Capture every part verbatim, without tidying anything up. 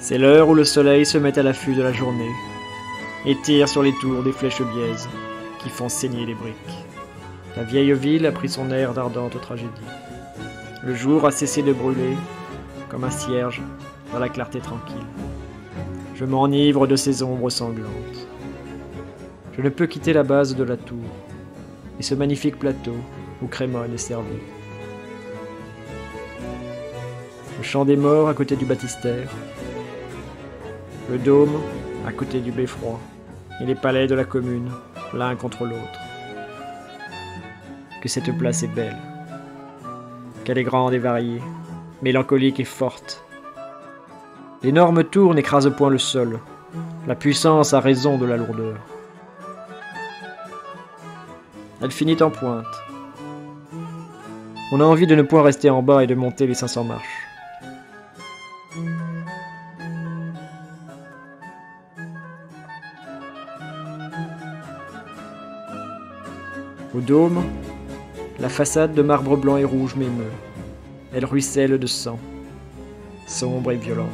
C'est l'heure où le soleil se met à l'affût de la journée et tire sur les tours des flèches biaises qui font saigner les briques. La vieille ville a pris son air d'ardente tragédie. Le jour a cessé de brûler, comme un cierge dans la clarté tranquille. Je m'enivre de ces ombres sanglantes. Je ne peux quitter la base de la tour et ce magnifique plateau où Crémone est servi. Le champ des morts à côté du baptistère, le dôme à côté du beffroi et les palais de la commune l'un contre l'autre. Que cette place est belle, qu'elle est grande et variée, mélancolique et forte. L'énorme tour n'écrase point le sol, la puissance a raison de la lourdeur. Elle finit en pointe. On a envie de ne point rester en bas et de monter les cinq cents marches. Au dôme, la façade de marbre blanc et rouge m'émeut. Elle ruisselle de sang, sombre et violente.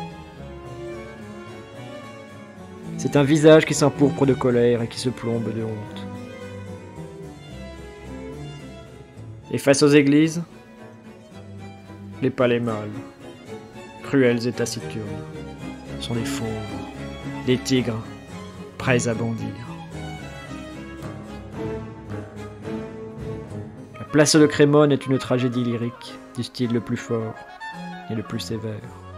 C'est un visage qui s'empourpre de colère et qui se plombe de honte. Et face aux églises, les palais mâles, cruels et taciturnes, sont des fauves, des tigres, prêts à bondir. La place de Crémone est une tragédie lyrique, du style le plus fort et le plus sévère.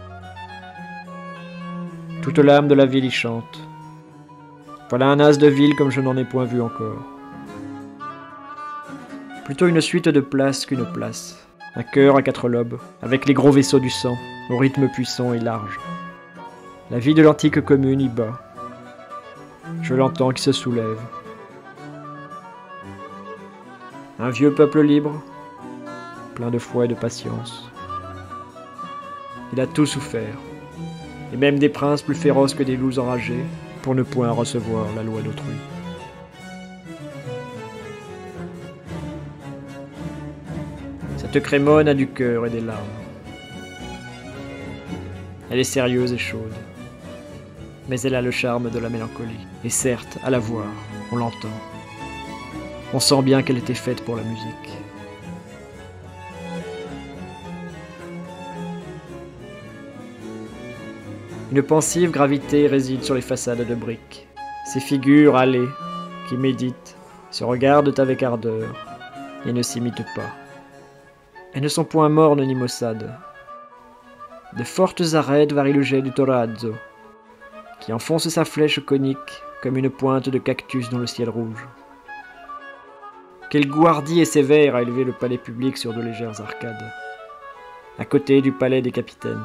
Toute l'âme de la ville y chante. Voilà un as de ville comme je n'en ai point vu encore. Plutôt une suite de places qu'une place. Un cœur à quatre lobes, avec les gros vaisseaux du sang, au rythme puissant et large. La vie de l'antique commune y bat. Je l'entends qui se soulève. Un vieux peuple libre, plein de foi et de patience. Il a tout souffert, et même des princes plus féroces que des loups enragés, pour ne point recevoir la loi d'autrui. Cette Crémone a du cœur et des larmes. Elle est sérieuse et chaude, mais elle a le charme de la mélancolie. Et certes, à la voir, on l'entend. On sent bien qu'elle était faite pour la musique. Une pensive gravité réside sur les façades de briques. Ces figures hâlées, qui méditent, se regardent avec ardeur et ne s'imitent pas. Elles ne sont point mornes ni maussades. De fortes arêtes varient le jet du torazzo, qui enfonce sa flèche conique comme une pointe de cactus dans le ciel rouge. Quel goût hardi et sévère a élevé le palais public sur de légères arcades, à côté du palais des capitaines.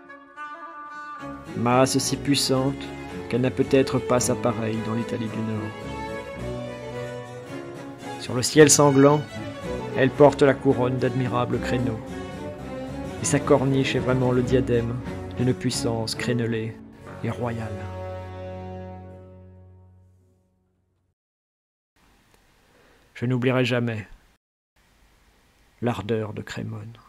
Masse si puissante qu'elle n'a peut-être pas sa pareille dans l'Italie du Nord. Sur le ciel sanglant, elle porte la couronne d'admirables créneaux, et sa corniche est vraiment le diadème d'une puissance crénelée et royale. Je n'oublierai jamais l'ardeur de Crémone.